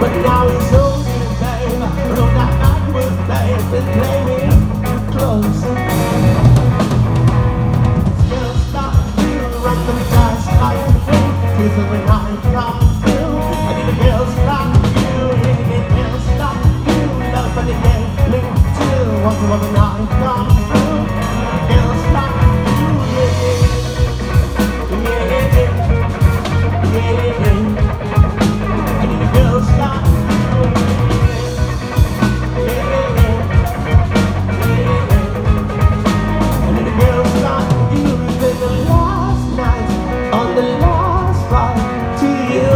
But now it's over, babe. Roll that backward, babe, and play me close. Still stop you, run the guys like me. Tears when I come through. I need a girl stop you, need a girl stop you. Love for the game, link to what the woman I come through. Girl stop you, yeah, yeah, yeah, yeah. I need a girl stop you, yeah, yeah. I need a girl stop you. It's the last night on the last ride to you.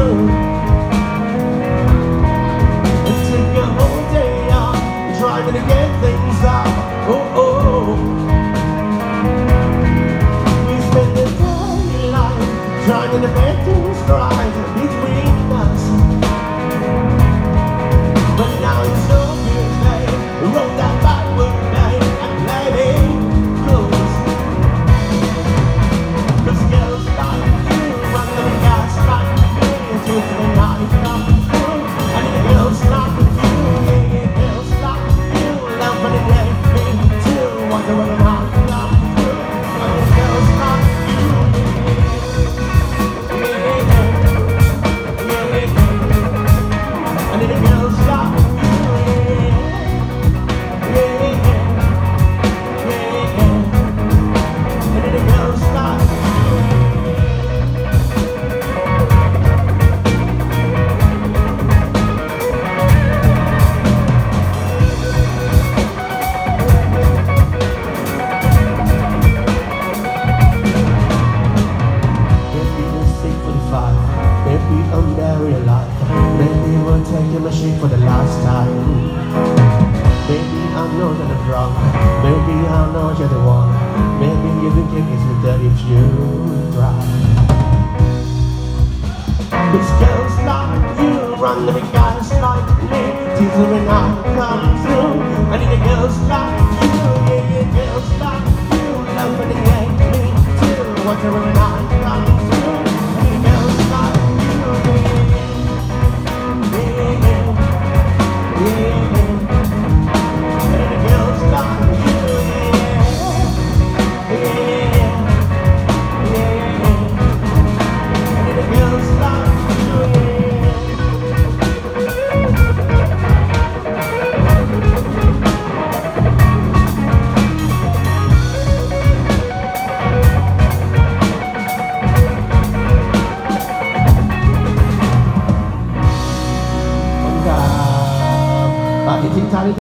It took a whole day off trying to get things out. Oh, oh. We spend the daylight trying to make things right between us. But now it's so good, babe. Roll that backward, babe, and play me close. 'Cause girls like you run the gas like me until the night comes through. I need girls like you, yeah, yeah, girls like you. Love for the day, me too. Wonder when the night comes through. I need girls like you, yeah, yeah, yeah, yeah. I need girls like you, yeah, yeah, yeah, yeah, yeah. I need girls like you. Maybe I'm very alive. Maybe we'll take your machine for the last time. Maybe I know that I'm wrong. Maybe I know you're the one. Maybe you think it is that if you try. Cause girls like you run the big guys like me. Teasing when I come through. I need a girls like you, yeah, yeah, girls like you. Love when they ain't me too. Wonder when I come through.